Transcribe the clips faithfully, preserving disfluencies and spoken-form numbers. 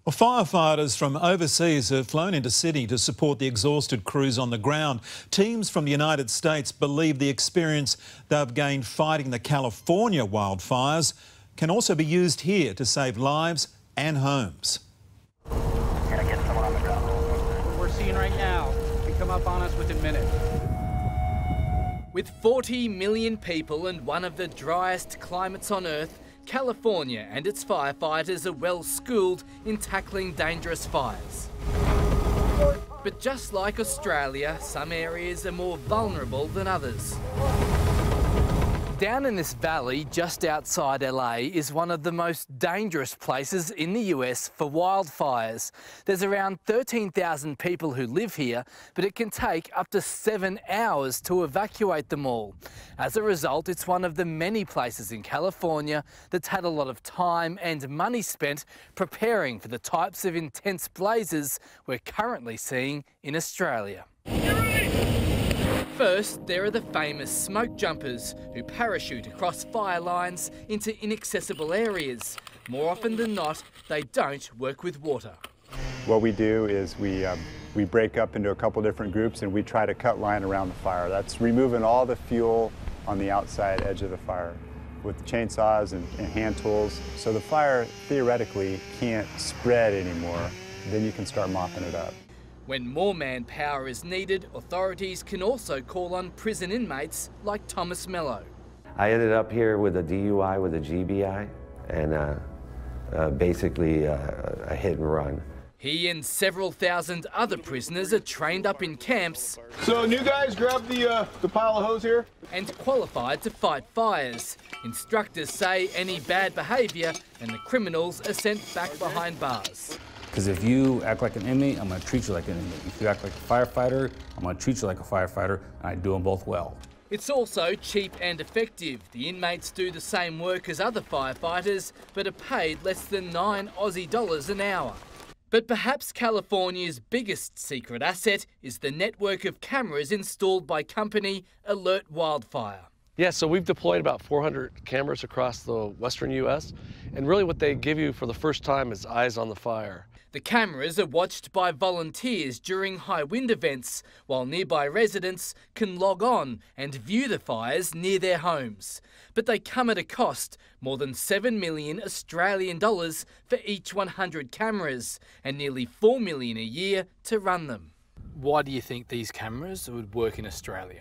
Well, firefighters from overseas have flown into Sydney to support the exhausted crews on the ground. Teams from the United States believe the experience they've gained fighting the California wildfires can also be used here to save lives and homes. Can I get someone on the ground? What we're seeing right now can come up on us within minutes. With forty million people and one of the driest climates on Earth, California and its firefighters are well schooled in tackling dangerous fires. But just like Australia, some areas are more vulnerable than others. Down in this valley just outside L A is one of the most dangerous places in the U S for wildfires. There's around thirteen thousand people who live here, but it can take up to seven hours to evacuate them all. As a result, it's one of the many places in California that's had a lot of time and money spent preparing for the types of intense blazes we're currently seeing in Australia. First, there are the famous smoke jumpers who parachute across fire lines into inaccessible areas. More often than not, they don't work with water. What we do is we, um, we break up into a couple different groups and we try to cut line around the fire. That's removing all the fuel on the outside edge of the fire with chainsaws and, and hand tools. So the fire theoretically can't spread anymore. Then you can start mopping it up. When more manpower is needed, authorities can also call on prison inmates like Thomas Mello. I ended up here with a D U I with a G B I and uh, uh, basically uh, a hit and run. He and several thousand other prisoners are trained up in camps. So new guys, grab the, uh, the pile of hose here. And qualified to fight fires. Instructors say any bad behaviour and the criminals are sent back behind bars. Because if you act like an inmate, I'm going to treat you like an inmate. If you act like a firefighter, I'm going to treat you like a firefighter, and I do them both well. It's also cheap and effective. The inmates do the same work as other firefighters, but are paid less than nine Aussie dollars an hour. But perhaps California's biggest secret asset is the network of cameras installed by company Alert Wildfire. Yeah, so we've deployed about four hundred cameras across the western U S, and really what they give you for the first time is eyes on the fire. The cameras are watched by volunteers during high wind events, while nearby residents can log on and view the fires near their homes. But they come at a cost, more than seven million Australian dollars for each one hundred cameras, and nearly four million a year to run them. Why do you think these cameras would work in Australia?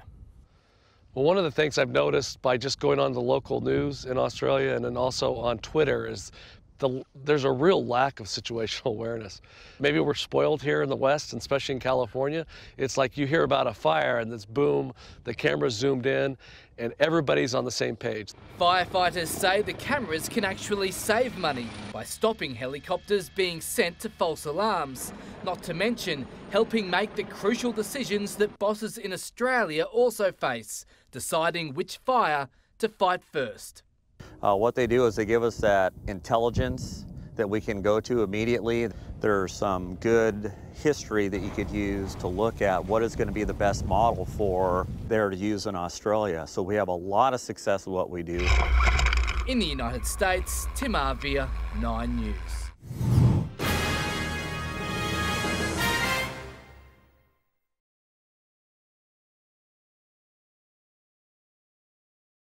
Well, one of the things I've noticed by just going on the local news in Australia and then also on Twitter is the, there's a real lack of situational awareness. Maybe we're spoiled here in the West, and especially in California. It's like you hear about a fire and this boom, the camera's zoomed in, and everybody's on the same page. Firefighters say the cameras can actually save money by stopping helicopters being sent to false alarms, not to mention helping make the crucial decisions that bosses in Australia also face, deciding which fire to fight first. Uh, what they do is they give us that intelligence that we can go to immediately. There's some good history that you could use to look at what is going to be the best model for there to use in Australia. So we have a lot of success with what we do. In the United States, Tim Arvia, Nine News.